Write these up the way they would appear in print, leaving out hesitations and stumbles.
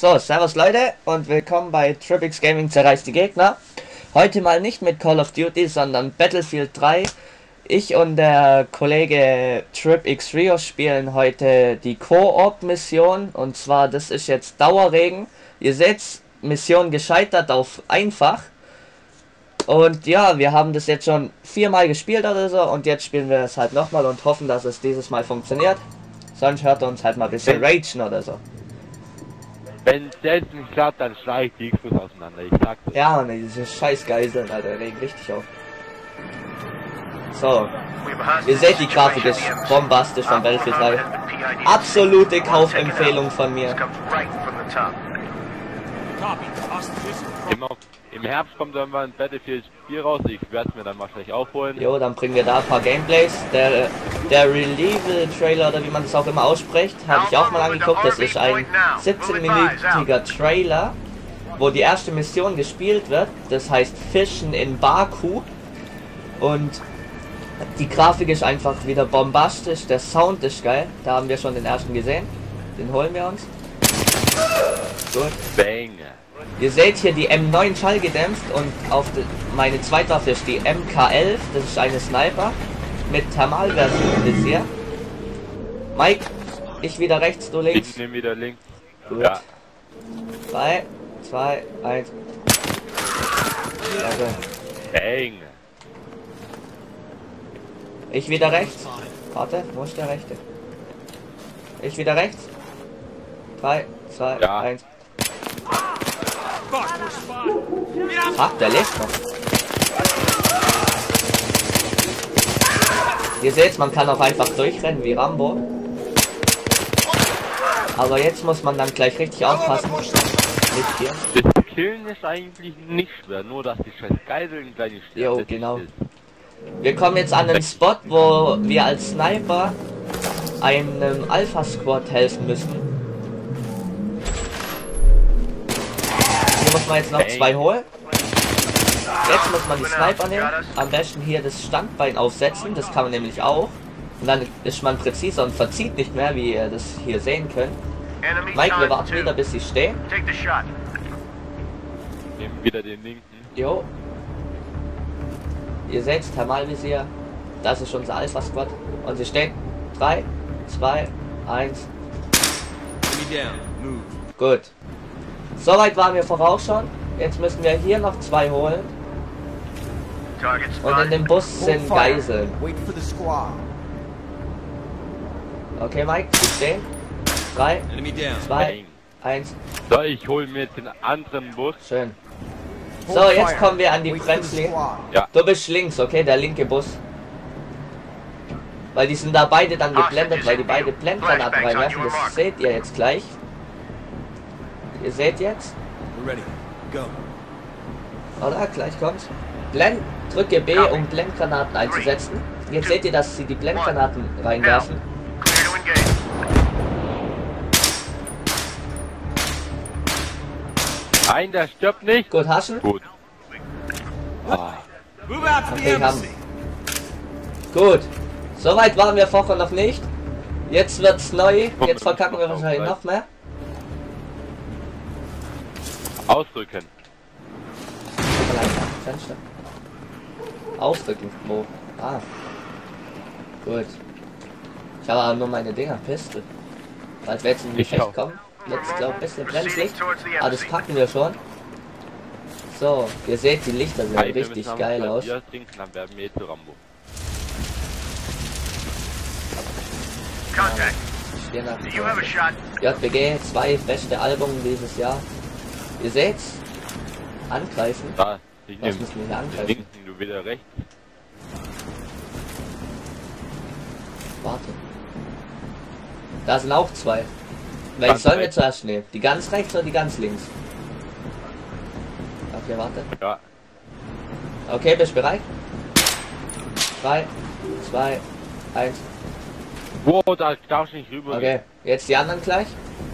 So, servus Leute und willkommen bei Tripix Gaming zerreißt die Gegner. Heute mal nicht mit Call of Duty, sondern Battlefield 3. Ich und der Kollege Tripx Rio spielen heute die Koop-Mission. Und zwar, das ist jetzt Dauerregen. Ihr seht, Mission gescheitert auf einfach. Und ja, wir haben das jetzt schon 4-mal gespielt oder so. Und jetzt spielen wir es halt nochmal und hoffen, dass es dieses Mal funktioniert. Sonst hört er uns halt mal ein bisschen ragen oder so. Wenn es selbst nicht klappt, dann schlage ich die Xbox auseinander, ich sag's dir. Ja, ne, diese scheiß Geiseln, Alter, regen richtig auf. So, ihr seht, die Grafik ist bombastisch von Battlefield 3. Absolute Kaufempfehlung von mir. Im Herbst kommt dann mal ein Battlefield 4 raus, ich werde es mir dann wahrscheinlich aufholen. Jo, dann bringen wir da ein paar Gameplays. Der Relieve-Trailer, oder wie man das auch immer ausspricht, habe ich auch mal angeguckt. Das ist ein 17-minütiger Trailer, wo die erste Mission gespielt wird. Das heißt Fischen in Baku. Und die Grafik ist einfach wieder bombastisch. Der Sound ist geil. Da haben wir schon den ersten gesehen. Den holen wir uns. Gut. Bang. Ihr seht hier die M9 schallgedämpft und auf meine Zweitwaffe ist die MK11. Das ist eine Sniper mit Thermalversier. Mike, ich wieder rechts, du links. Ich nehme wieder links. Gut. Ja. 3, 2, 1. Bang. Ich wieder rechts. Warte, wo ist der rechte? Ich wieder rechts. 3, 2, Ja. 1. Ach, der lebt noch. Ihr seht, man kann auch einfach durchrennen wie Rambo. Aber jetzt muss man dann gleich richtig aufpassen. Nicht hier. Das Killen ist eigentlich nicht schwer, nur dass die scheiß Geiseln gleich nicht sterben. Jo, genau. Wir kommen jetzt an einen Spot, wo wir als Sniper einem Alpha Squad helfen müssen. Hier muss man jetzt noch 2 holen. Jetzt muss man die Sniper nehmen. Am besten hier das Standbein aufsetzen. Das kann man nämlich auch. Und dann ist man präziser und verzieht nicht mehr, wie ihr das hier sehen könnt. Mike, wir warten wieder, bis sie stehen. Nehmen wieder den linken. Jo. Ihr seht Thermalvisier. Das ist unser Alpha Squad. Und sie stehen. 3, 2, 1. Gut. Soweit waren wir voraus schon. Jetzt müssen wir hier noch 2 holen. Und in dem Bus sind Geiseln. Okay, Mike, sie stehen. 3, 2, 1. So, ich hole mir jetzt den anderen Bus. Schön. So, jetzt kommen wir an die Bremslinie. Ja. Du bist links, okay? Der linke Bus. Weil die sind da beide dann geblendet, weil die beide Blendgranaten reinwerfen. Das seht ihr jetzt gleich. Ihr seht jetzt. Oder? Gleich kommt's. Drücke B, um Blendgranaten einzusetzen. Jetzt seht ihr, dass sie die Blendgranaten reinwerfen. Nein, der stirbt nicht. Gut, haschen. Gut. Ah. Okay, haben. Gut. Soweit waren wir vorher noch nicht. Jetzt wird's neu. Jetzt verkacken wir wahrscheinlich noch mehr. Ausdrücken. Fenster. Aufdrücken. Wo? Ah. Gut. Ich habe aber nur meine Dinger. Piste. Falls wir jetzt in die Gefecht kommen. Jetzt glaube ich ein bisschen brenzlig. Aber das packen wir schon. So, ihr seht, die Lichter sehen richtig geil aus. Dann werden wir zu Rambo. JBG, 2 beste Album dieses Jahr. Ihr seht's? Angreifen. Da, ich Was müssen wir hier angreifen? linken, du wieder rechts. Warte. Da sind auch 2. Welche sollen wir zuerst nehmen? Die ganz rechts oder die ganz links? Okay, warte. Ja. Okay, bist du bereit? 3, 2, 1. Wow, da darfst du nicht rüber. Okay, jetzt die anderen gleich.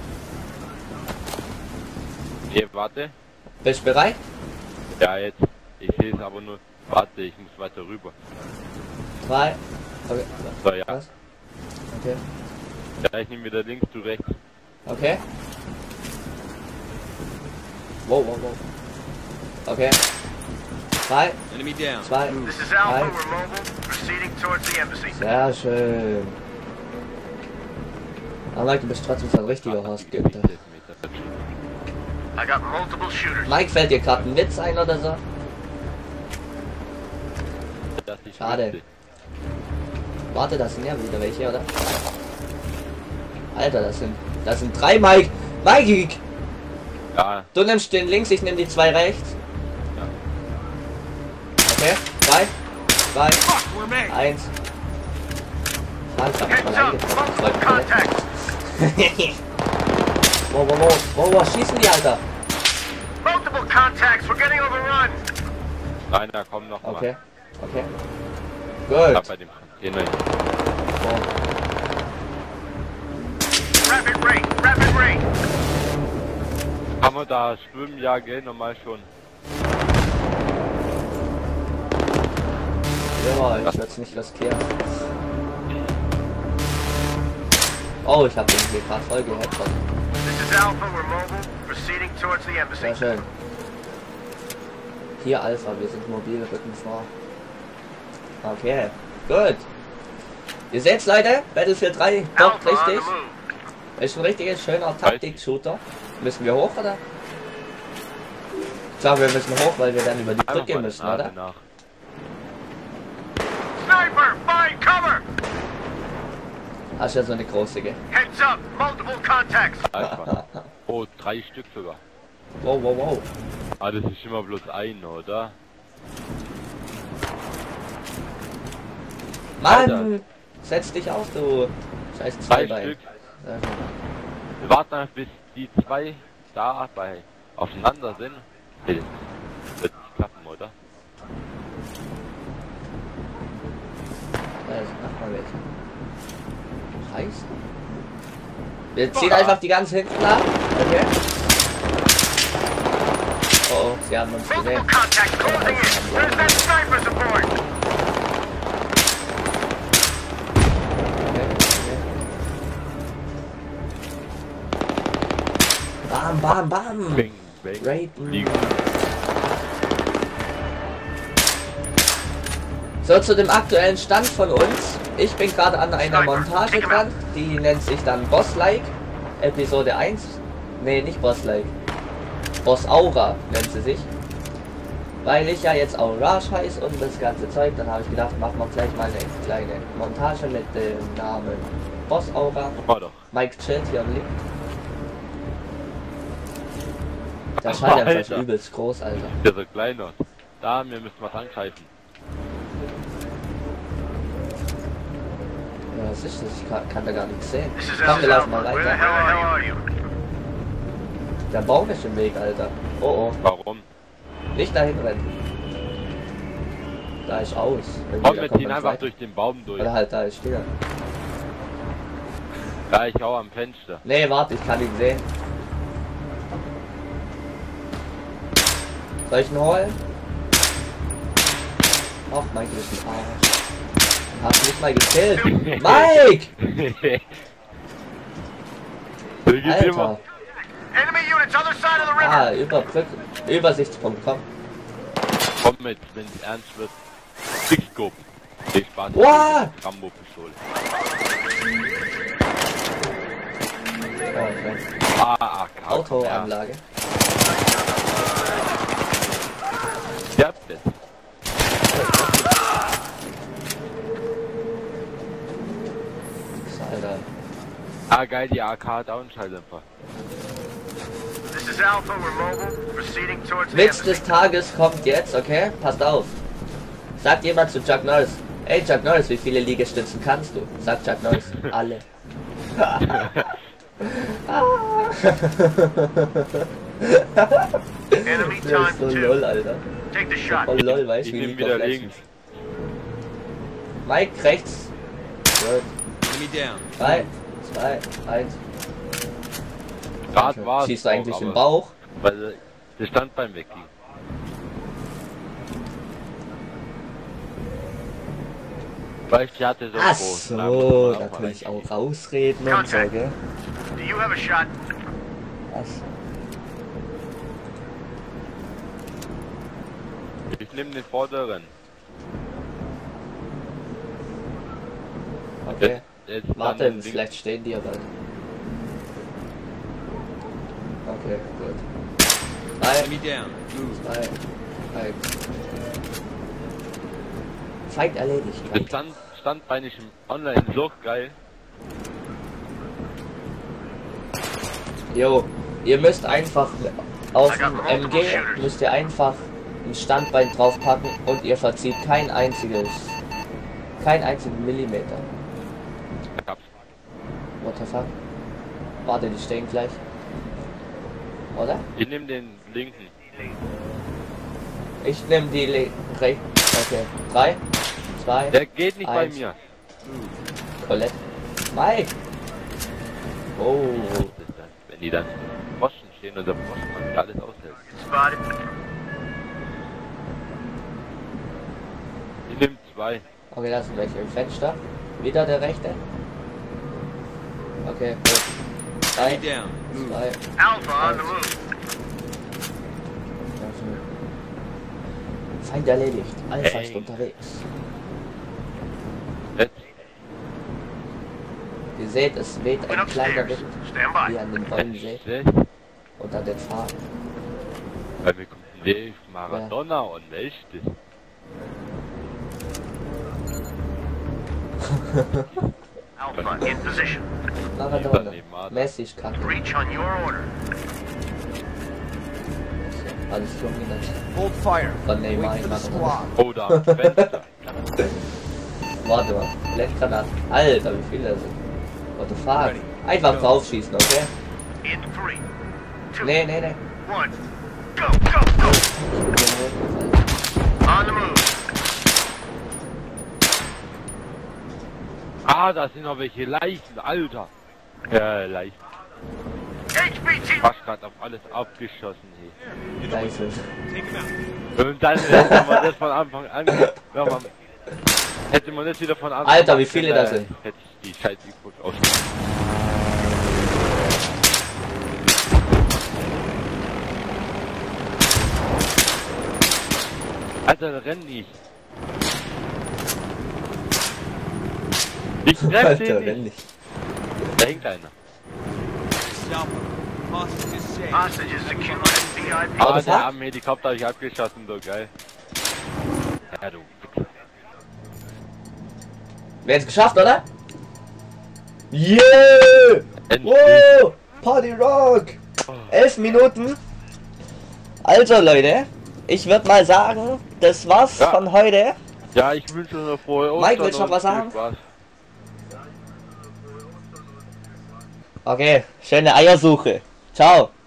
Nee, warte. Bist du bereit? Ja, jetzt. Ich sehe es aber nur. Warte, ich muss weiter rüber. 3. Okay. So, ja. Was? Okay. Ja, ich nehme wieder links, du rechts. Okay. Wow, wow, wow. Okay. 3, Enemy down. 2, This is Alpha. 1. We're mobile. Proceeding towards the embassy. Sehr schön. Aber Mike, du bist trotzdem so ein richtiger Horst Günther. I got multiple shooters. Mike, fällt dir gerade ein Witz ein oder so? Schade. Warte, das sind ja wieder welche, oder? Alter, das sind 3, Mike. Mike! Ja, Du nimmst den links, ich nehme die 2 rechts. ja. Okay, 3, 2, Fuck, we're made. 1. Schade, Heads up. Multiple contacts. Wow, wow, wow, wow, wow, schießen die, Alter. Multiple contacts. We're getting overrun. Nein, da kommen noch Okay, okay. mal. Gut. Bei dem Container. Wow. Rapid rate. Rapid rate. Kann man da schwimmen? Ja, gell, normal schon. Ja, ich werde es nicht riskieren. Oh, ich habe den hier gerade voll geheadshot. This is Alpha. We're mobile. Proceeding towards the embassy. Sehr schön. Hier Alpha, wir sind mobil, rücken vor. Okay, gut. Ihr seht's, Leute, Battlefield 3 doch Alpha on the richtig. move. Ist ein richtiges schöner Taktik-Shooter. Müssen wir hoch, oder? Ich glaube, wir müssen hoch, weil wir dann über die Brücke mal müssen, Nase oder? nach. Sniper. Find cover. Hast ja so eine große, gell? Heads up. Multiple contacts. Einfach. Oh, 3 Stück sogar. Wow, wow, wow. Ah, das ist immer bloß ein, oder? Mann! Setz dich auf, du scheiß 3 Zweibein. Stück. Sehr schön. Wir warten einfach, bis die 2 da bei aufeinander sind. Nee, das wird nicht klappen, oder? Ja, mach mal welche. Scheiße. Wir ziehen einfach die ganz hinten ab. Okay. Oh, oh, sie haben uns Multiple gesehen. contacts closing in. Where's that sniper support? Okay, okay. Bam, bam, bam. Bing, bing. Raiden. Liegen. So, zu dem aktuellen Stand von uns. Ich bin gerade an einer Montage dran. Die nennt sich dann Boss-like. Episode 1. Nee, nicht Boss-like. Boss Aura nennt sie sich. Weil ich ja jetzt Aurage heiße und das ganze Zeug, dann habe ich gedacht, machen wir gleich mal eine kleine Montage mit dem Namen Boss Aura. War doch. Mike chillt hier am Link. Der Schalldämpfer ist Alter. übelst groß, Alter. Der so klein aus. Da, wir müssen was angreifen. Ja, was ist das? Ich kann da gar nichts sehen. This is Komm, wir laufen mal Alpha. Where the weiter. hell are you? Der Baum ist im Weg, Alter. Oh oh, Warum? nicht dahin rennen. Da ist aus. Irgendwie, Komm, da wir kommt ziehen man einfach weit. durch den Baum durch. Oder halt da ist stehen. Ja, ich hau am Fenster. Nee, warte, ich kann ihn sehen. Soll ich ihn holen? Ach, Mike ist ein Arsch. Hast nicht mal gekillt. Mike! Alter. Enemy units other side of the river. Ah, Übersichtspunkt, komm. Komm mit, wenn es ernst wird. Quickscope. Nee, Spaß. Wow. Rambo-Pistole. Oh, okay. Ah, AK. Autoanlage. Ja, das. Alter. Ah, geil, die AK Downschalldämpfer. This is Alpha. We're mobile. Proceeding towards the Witz embassy. des Tages kommt jetzt, okay? Passt auf. Sagt jemand zu Chuck Norris. Ey Chuck Norris, wie viele Liegestützen kannst du? Sagt Chuck Norris. Alle. Enemy Der time ist so 2. lol, Alter. Take the shot. Oh lol, weißt Ich du, wie nehme League of wieder Legends. links. Mike rechts. Gut. Enemy down. 3, 2, 1. Gerade war es. Schießt du eigentlich auch, im aber- Bauch? Weil der stand beim Weggehen. Weil ich hatte so Ach groß. so, natürlich auch rausreden und so, gell? Do you have a shot? Was? ich nehme den vorderen. Okay. Jetzt Warte, dann vielleicht stehen die ja bald. Okay, gut. 3, Enemy down. Move. 2, 1. Feind erledigt. Das Standbein ist im Online so geil. Jo, ihr müsst einfach auf dem MG müsst ihr einfach ein Standbein draufpacken und ihr verzieht keinen einzigen Millimeter. Ich hab's. What the fuck? Warte, die stehen gleich. Oder? Ich nehme den linken. Ich nehme die rechten. Okay. 3, 2, Der geht nicht bei 1. mir. Colette. Mike! Oh. Was ist das dann? Wenn die dann im Posten stehen und der Posten alles aushält. Spotted. Ich nehme 2. Okay, da sind welche im Fenster. Wieder der rechte. Okay, gut. 3, Enemy down. Move. 2, Alpha on the move. Feind erledigt. Alpha ist Hey. unterwegs. Jetzt. Ihr seht, es weht Went ein kleiner upstairs. Wind, Stand wie by. ihr an den Bäumen seht, Schlecht. und an den Farben. Weil wir gucken Dave Maradona und wer ist das? Alpha in position. Maradona. Neymar. Messi ist kacke. Breach on your order. Alles dominant. Hold fire. Von Neymar Wait in for the Maradona. squad. Oh, da am Fenster. Warte mal. Blendgranaten. Alter, wie viele da sind. What the fuck? Einfach draufschießen, okay? In 3, 2, Nee. 1. Go, go, go. On the move. Ah, da sind noch welche Leichen, Alter. Ja, Leichen. HVT. Fast grad auf alles abgeschossen hier. Scheiße. Take him out. Und dann hätte man das von Anfang an, hätte man das wieder von Anfang Alter, an, wie viele da sind. hätte ich die Scheiße geguckt aus. Alter, renn nicht. Ich treff Alter, den wenn nicht. nicht. Da hängt einer. Alpha. Hostage is safe. Hostages secured at VIP. What Ah, the der fuck? am Helikopter hab ich abgeschossen, so geil. Ja, du. Wir haben es geschafft, oder? Yeah! Endlich. Wow! Party Rock! 11 Minuten. Also Leute, ich würde mal sagen, das war's Ja. von heute. Ja, ich wünsche noch frohe Ostern. Mike, willst du noch und was viel sagen? Spaß. Okay, schöne Eiersuche. Ciao.